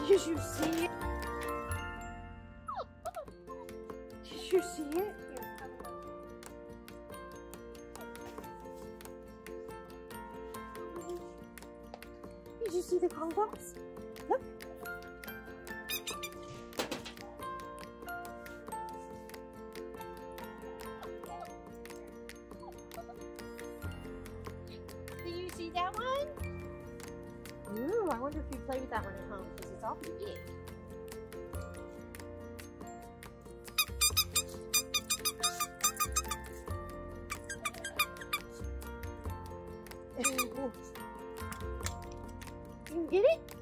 Did you see it? Did you see it? Did you see the Congox? Look. Do you see that one? Ooh, I wonder if you play with that one at home because it's awfully big. You can get it?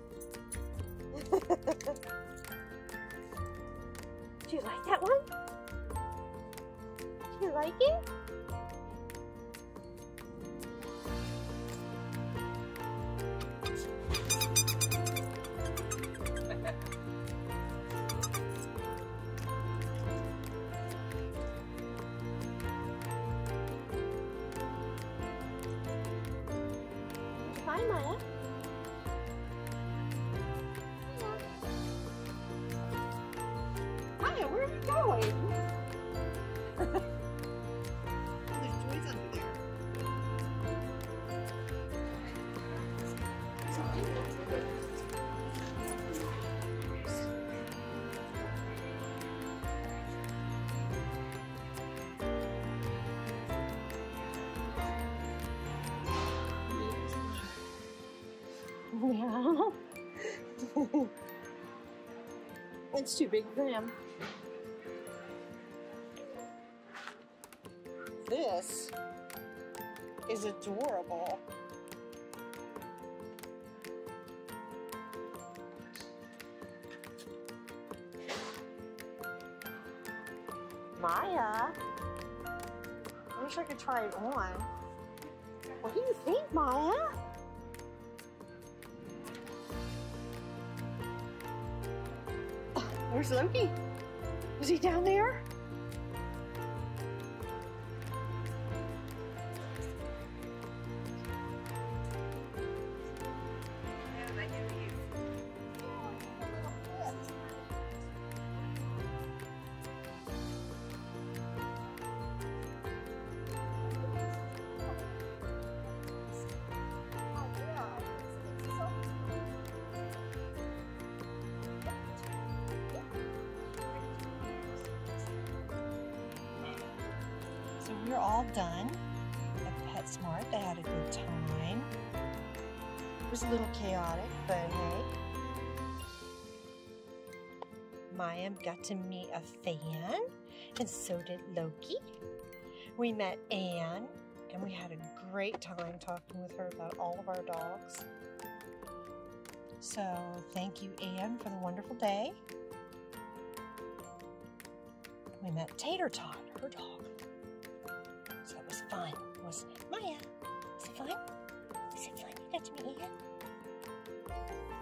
Do you like that one? Do you like it? Hi, Maya. Maya, where are you going? There's toys under there. Yeah. It's too big for him. This is adorable. Maya, I wish I could try it on. What do you think, Maya? Where's Loki? Is he down there? So we're all done at PetSmart. They had a good time. It was a little chaotic, but hey. Maya got to meet a fan, and so did Loki. We met Anne, and we had a great time talking with her about all of our dogs. So thank you, Anne, for the wonderful day. We met Tater Tot, her dog. So it was fun, wasn't it? Maya, was it fun? Was it fun? You got to meet Anne?